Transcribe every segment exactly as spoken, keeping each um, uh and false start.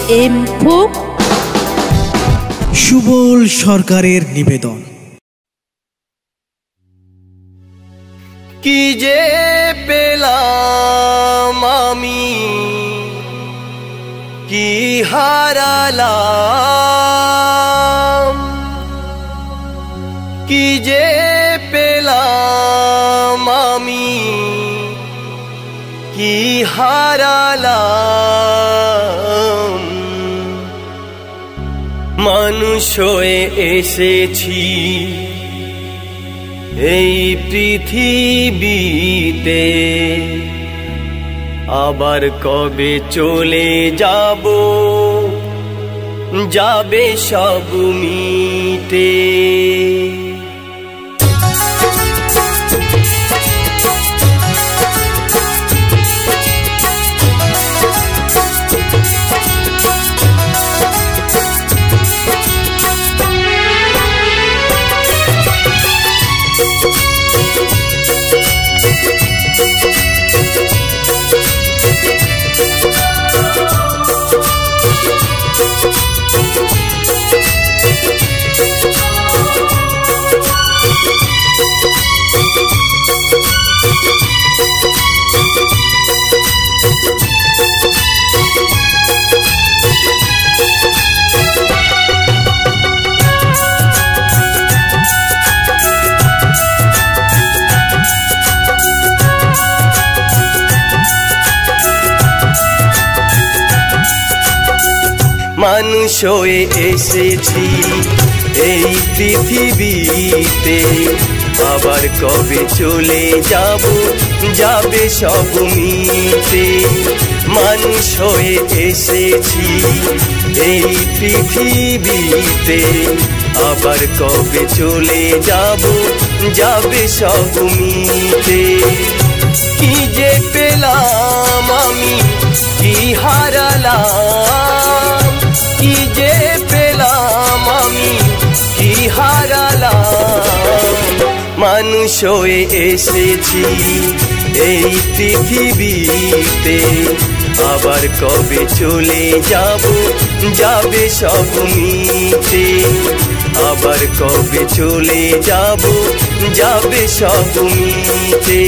M folk. Subal সরকারের নিবেদন। কি যে পেলাম আমি, কি হারালাম, কি যে পেলাম আমি, কি হারালাম। মানুষ হয়ে এসেছি এই পৃথিবীতে, আবার কবে চলে যাব, যাবে সব মিটে। মানুষ হয়ে এসেছি এই পৃথিবীতে, আবার কবে চলে যাব, যাবে সব মিটে। মানুষ হয়ে এসেছি এই পৃথিবীতে, আবার কবে চলে যাব, যাবে সব মিটে। কি যে পেলাম আমি, কি হারালাম, কি যে পেলাম আমি, কি হারালাম। মানুষ হয়ে এসেছি এই পৃথিবীতে, আবার কবে চলে যাব, যাবে সব মিটে। আবার কবে চলে যাব, যাবে সব মিটে।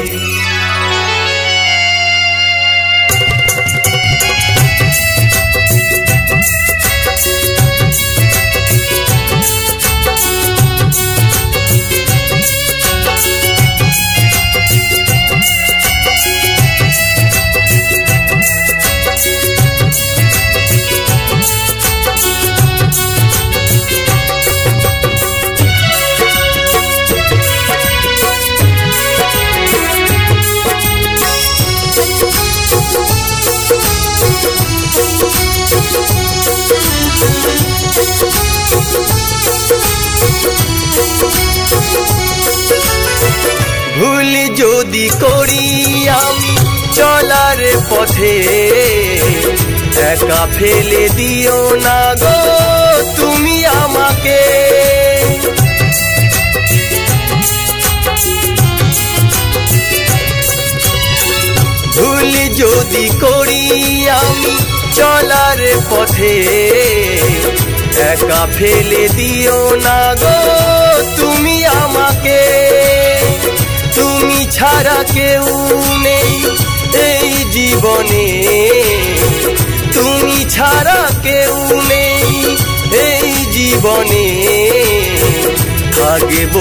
ভুল যদি করি আমি চলার পথে, একা ফেলে দিও না গো তুমি আমাকে। ভুল যদি করি আমি চলার পথে, একা ফেলে দিও না গো তুমি আমাকে। তুমি ছাড়া কেউ নেই এই জীবনে, তুমি ছাড়া কেউ নেই এই জীবনে। থাকবো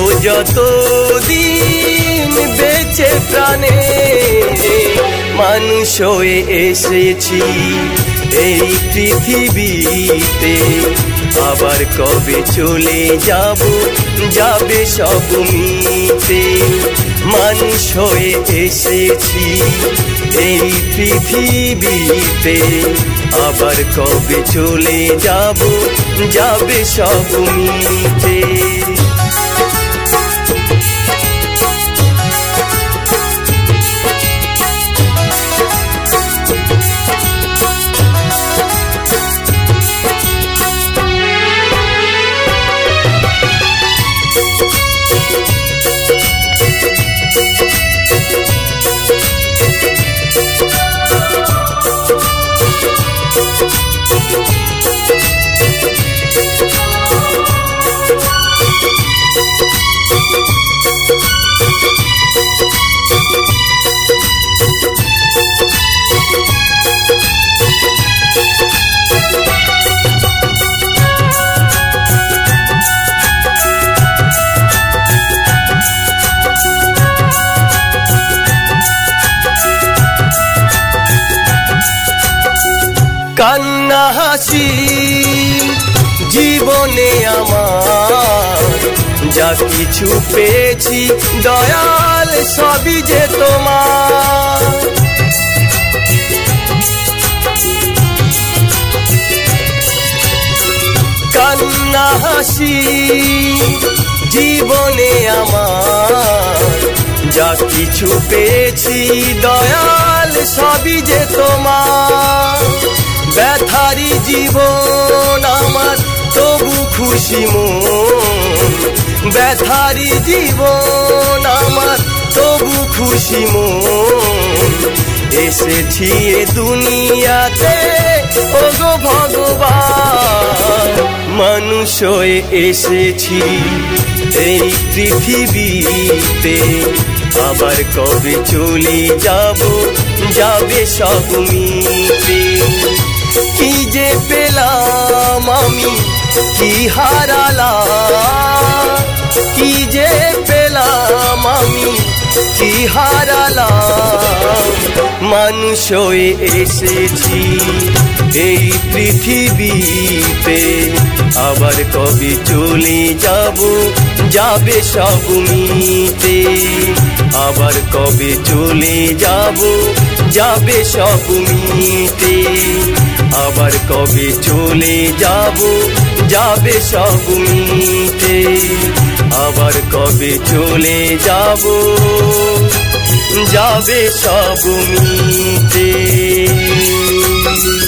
যতদিন বেঁচে প্রাণে, মানুষ হয়ে এসেছি এই পৃথিবীতে, আবার কবে চলে যাব, যাবে সব মিটে। মানুষ হয়ে এসেছি এই পৃথিবীতে, আবার কবে চলে যাব, যাবে সব মিটে। কান্না হাসি জীবনে আমার যা কিছু পেয়েছি দয়াল সবই যে তোমার। কান্না হাসি জীবনে আমার যা কিছু পেয়েছি দয়াল সবই যে তোমার। ব্যথারি জীবন আমার তবু খুশি মন, ব্যথারি জীবন আমার তবু খুশি মন। এসেছি এ দুনিয়াতে ওগো ভগবান, মানুষ হয়ে এসেছি এই পৃথিবীতে। আবার কবে চলে যাব, যাবে সব মিটে। কি যে পেলাম আমি, কি হারালাম, কি যে পেলাম আমি, কি হারালাম। মানুষ হয়ে এসেছি এই পৃথিবীতে। আবার কবে চলে যাব, যাবে সব মিটে। আবার কবে চলে যাব, যাবে সব মিটে। আবার কবে চলে যাব, যাবে সব মিটে। আবার কবে চলে যাব, যাবে সব মিটে।